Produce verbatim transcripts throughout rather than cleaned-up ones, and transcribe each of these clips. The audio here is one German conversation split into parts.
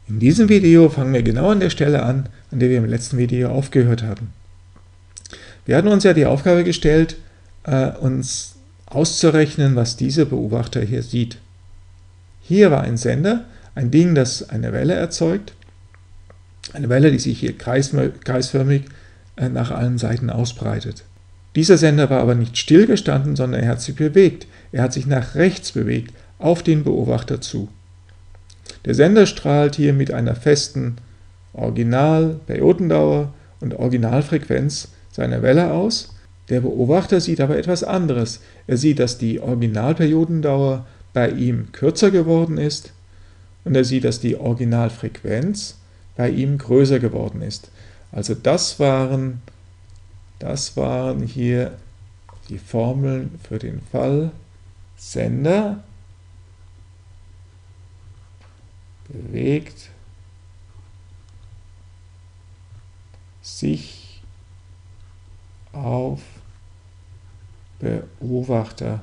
In diesem Video fangen wir genau an der Stelle an, an der wir im letzten Video aufgehört haben. Wir hatten uns ja die Aufgabe gestellt, äh, uns auszurechnen, was dieser Beobachter hier sieht. Hier war ein Sender, ein Ding, das eine Welle erzeugt, eine Welle, die sich hier kreisförmig äh, nach allen Seiten ausbreitet. Dieser Sender war aber nicht stillgestanden, sondern er hat sich bewegt. Er hat sich nach rechts bewegt, auf den Beobachter zu. Der Sender strahlt hier mit einer festen Originalperiodendauer und Originalfrequenz seine Welle aus. Der Beobachter sieht aber etwas anderes. Er sieht, dass die Originalperiodendauer bei ihm kürzer geworden ist und er sieht, dass die Originalfrequenz bei ihm größer geworden ist. Also das waren, das waren hier die Formeln für den Fall Sender bewegt sich auf Beobachter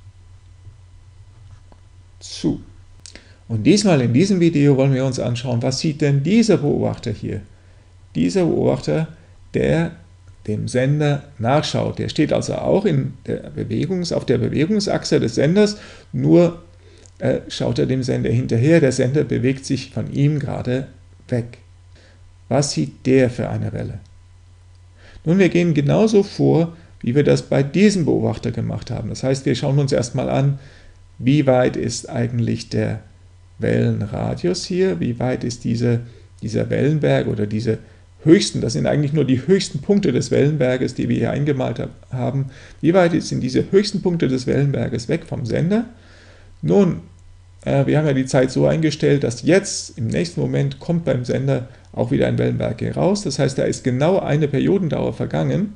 zu. Und diesmal in diesem Video wollen wir uns anschauen, was sieht denn dieser Beobachter hier? Dieser Beobachter, der dem Sender nachschaut. Der steht also auch in der Bewegungs-, auf der Bewegungsachse des Senders, nur äh, schaut er dem Sender hinterher. Der Sender bewegt sich von ihm gerade weg. Was sieht der für eine Welle? Nun, wir gehen genauso vor, wie wir das bei diesem Beobachter gemacht haben. Das heißt, wir schauen uns erstmal an, wie weit ist eigentlich der Wellenradius hier, wie weit ist diese, dieser Wellenberg oder diese höchsten, das sind eigentlich nur die höchsten Punkte des Wellenberges, die wir hier eingemalt haben, wie weit sind diese höchsten Punkte des Wellenberges weg vom Sender? Nun, äh, wir haben ja die Zeit so eingestellt, dass jetzt im nächsten Moment kommt beim Sender auch wieder ein Wellenberg hier raus, das heißt, da ist genau eine Periodendauer vergangen,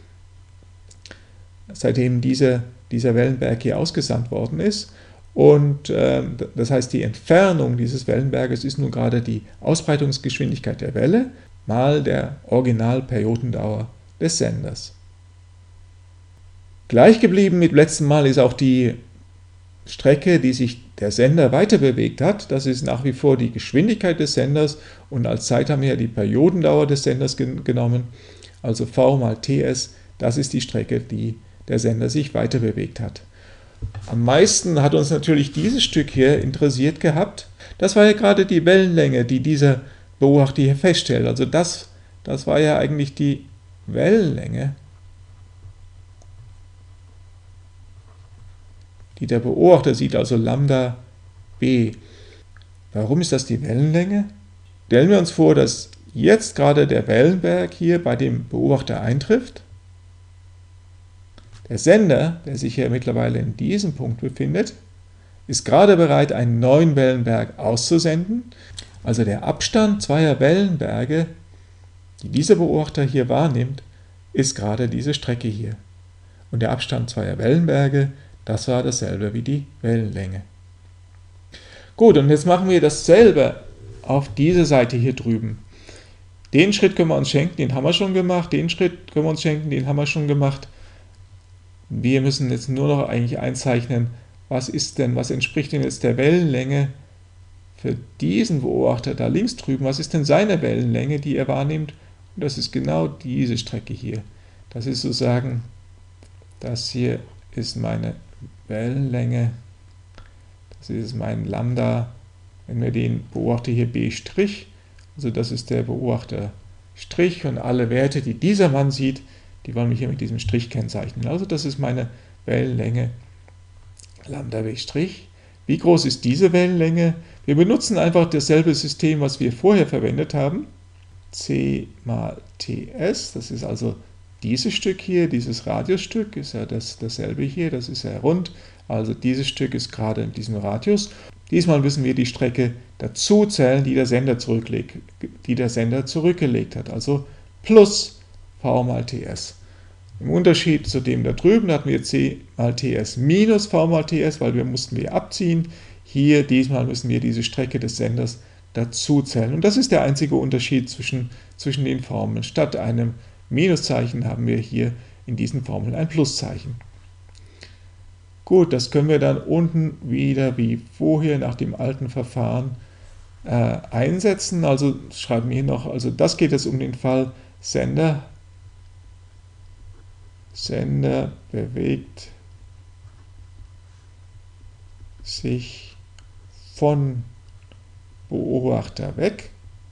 seitdem diese, dieser Wellenberg hier ausgesandt worden ist. Und äh, das heißt, die Entfernung dieses Wellenberges ist nun gerade die Ausbreitungsgeschwindigkeit der Welle mal der Originalperiodendauer des Senders. Gleich geblieben mit letztem Mal ist auch die Strecke, die sich der Sender weiter bewegt hat. Das ist nach wie vor die Geschwindigkeit des Senders und als Zeit haben wir ja die Periodendauer des Senders gen- genommen, also v mal ts, das ist die Strecke, die der Sender sich weiter bewegt hat. Am meisten hat uns natürlich dieses Stück hier interessiert gehabt. Das war ja gerade die Wellenlänge, die dieser Beobachter hier feststellt. Also das, das war ja eigentlich die Wellenlänge, die der Beobachter sieht, also Lambda b. Warum ist das die Wellenlänge? Stellen wir uns vor, dass jetzt gerade der Wellenberg hier bei dem Beobachter eintrifft. Der Sender, der sich hier mittlerweile in diesem Punkt befindet, ist gerade bereit, einen neuen Wellenberg auszusenden. Also der Abstand zweier Wellenberge, die dieser Beobachter hier wahrnimmt, ist gerade diese Strecke hier. Und der Abstand zweier Wellenberge, das war dasselbe wie die Wellenlänge. Gut, und jetzt machen wir dasselbe auf dieser Seite hier drüben. Den Schritt können wir uns schenken, den haben wir schon gemacht. Den Schritt können wir uns schenken, den haben wir schon gemacht. Wir müssen jetzt nur noch eigentlich einzeichnen, was ist denn, was entspricht denn jetzt der Wellenlänge für diesen Beobachter da links drüben, was ist denn seine Wellenlänge, die er wahrnimmt? Und das ist genau diese Strecke hier. Das ist sozusagen, das hier ist meine Wellenlänge, das ist mein Lambda, wenn wir den Beobachter hier b', also das ist der Beobachter Strich und alle Werte, die dieser Mann sieht, die wollen wir hier mit diesem Strich kennzeichnen. Also das ist meine Wellenlänge Lambda b'. Wie groß ist diese Wellenlänge? Wir benutzen einfach dasselbe System, was wir vorher verwendet haben. C mal ts, das ist also dieses Stück hier, dieses Radiusstück, ist ja das, dasselbe hier, das ist ja rund. Also dieses Stück ist gerade in diesem Radius. Diesmal müssen wir die Strecke dazu zählen, die der Sender, zurücklegt, die der Sender zurückgelegt hat. Also plus v mal ts. Im Unterschied zu dem da drüben hatten wir c mal ts minus v mal ts, weil wir mussten wir abziehen. Hier, diesmal müssen wir diese Strecke des Senders dazu zählen. Und das ist der einzige Unterschied zwischen, zwischen den Formeln. Statt einem Minuszeichen haben wir hier in diesen Formeln ein Pluszeichen. Gut, das können wir dann unten wieder wie vorher nach dem alten Verfahren äh, einsetzen. Also schreiben wir hier noch, also das geht jetzt um den Fall Sender, Sender bewegt sich von Beobachter weg.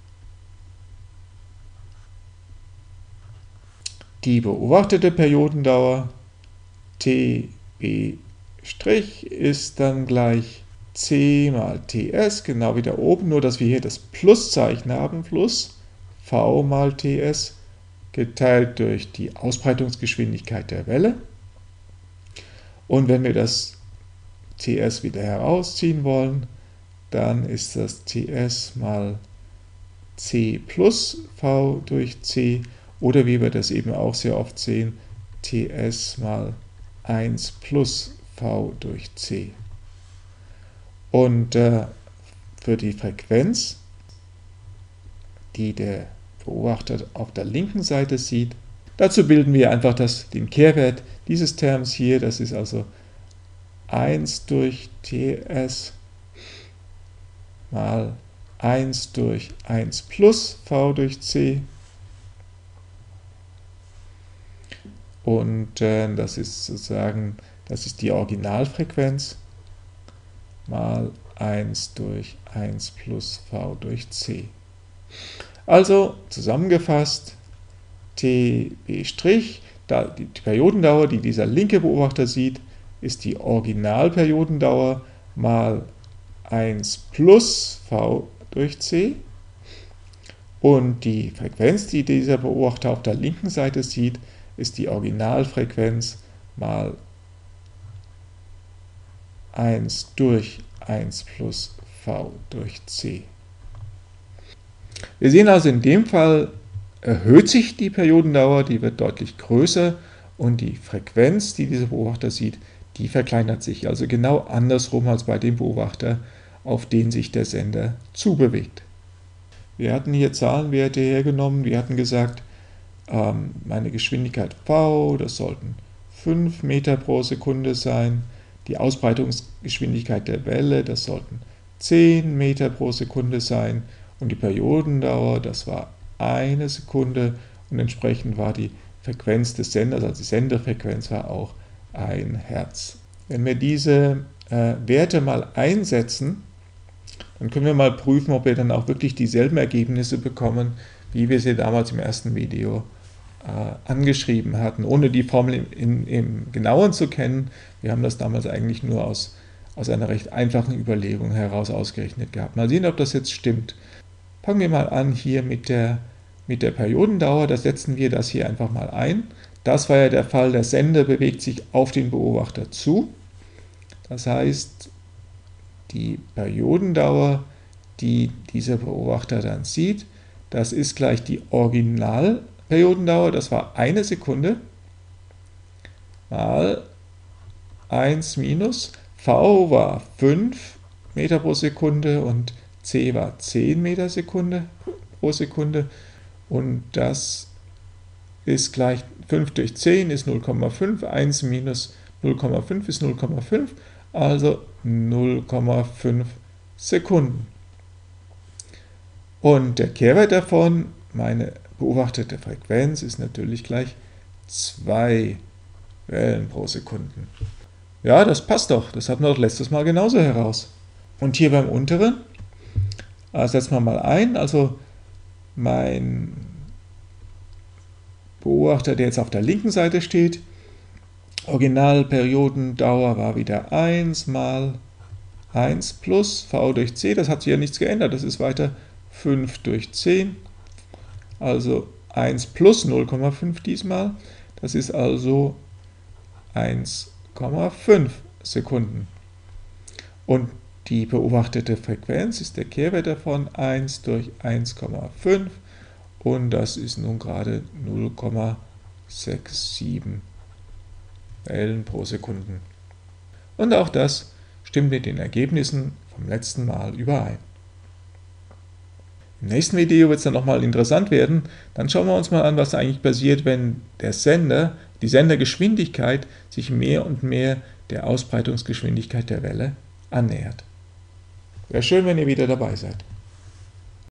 Die beobachtete Periodendauer T B' ist dann gleich c mal Ts, genau wie da oben, nur dass wir hier das Pluszeichen haben, plus v mal Ts, geteilt durch die Ausbreitungsgeschwindigkeit der Welle. Und wenn wir das Ts wieder herausziehen wollen, dann ist das Ts mal c plus v durch c, oder wie wir das eben auch sehr oft sehen, Ts mal eins plus v durch c. Und äh, für die Frequenz, die der Beobachter auf der linken Seite sieht, dazu bilden wir einfach das, den Kehrwert dieses Terms hier, das ist also eins durch Ts mal eins durch eins plus v durch c. Und äh, das ist sozusagen, das ist die Originalfrequenz mal eins durch eins plus v durch c. Also zusammengefasst, T B', da die Periodendauer, die dieser linke Beobachter sieht, ist die Originalperiodendauer mal eins plus v durch c. Und die Frequenz, die dieser Beobachter auf der linken Seite sieht, ist die Originalfrequenz mal eins durch eins plus v durch c. Wir sehen also, in dem Fall erhöht sich die Periodendauer, die wird deutlich größer, und die Frequenz, die dieser Beobachter sieht, die verkleinert sich. Also genau andersrum als bei dem Beobachter, auf den sich der Sender zubewegt. Wir hatten hier Zahlenwerte hergenommen, wir hatten gesagt, ähm, meine Geschwindigkeit v, das sollten fünf Meter pro Sekunde sein, die Ausbreitungsgeschwindigkeit der Welle, das sollten zehn Meter pro Sekunde sein, und die Periodendauer, das war eine Sekunde, und entsprechend war die Frequenz des Senders, also die Senderfrequenz, war auch ein Hertz. Wenn wir diese äh, Werte mal einsetzen, dann können wir mal prüfen, ob wir dann auch wirklich dieselben Ergebnisse bekommen, wie wir sie damals im ersten Video äh, angeschrieben hatten, ohne die Formel im, im, im Genauen zu kennen. Wir haben das damals eigentlich nur aus, aus einer recht einfachen Überlegung heraus ausgerechnet gehabt. Mal sehen, ob das jetzt stimmt. Fangen wir mal an hier mit der, mit der Periodendauer, da setzen wir das hier einfach mal ein. Das war ja der Fall, der Sender bewegt sich auf den Beobachter zu. Das heißt, die Periodendauer, die dieser Beobachter dann sieht, das ist gleich die Originalperiodendauer, das war eine Sekunde, mal eins minus, v war fünf Meter pro Sekunde und c war zehn Meter Sekunde pro Sekunde, und das ist gleich fünf durch zehn ist null Komma fünf, eins minus null Komma fünf ist null Komma fünf, also null Komma fünf Sekunden. Und der Kehrwert davon, meine beobachtete Frequenz, ist natürlich gleich zwei Wellen pro Sekunden. Ja, das passt doch, das hatten wir doch letztes Mal genauso heraus. Und hier beim unteren, äh, setzen wir mal ein, also mein Beobachter, der jetzt auf der linken Seite steht, Originalperiodendauer war wieder eins mal eins plus v durch c, das hat sich ja nichts geändert, das ist weiter fünf durch zehn, also eins plus null Komma fünf diesmal, das ist also eins Komma fünf Sekunden. Und die beobachtete Frequenz ist der Kehrwert davon, eins durch eins Komma fünf, und das ist nun gerade null Komma siebenundsechzig Wellen pro Sekunden. Und auch das stimmt mit den Ergebnissen vom letzten Mal überein. Im nächsten Video wird es dann nochmal interessant werden. Dann schauen wir uns mal an, was eigentlich passiert, wenn der Sender, die Sendergeschwindigkeit sich mehr und mehr der Ausbreitungsgeschwindigkeit der Welle annähert. Wäre schön, wenn ihr wieder dabei seid.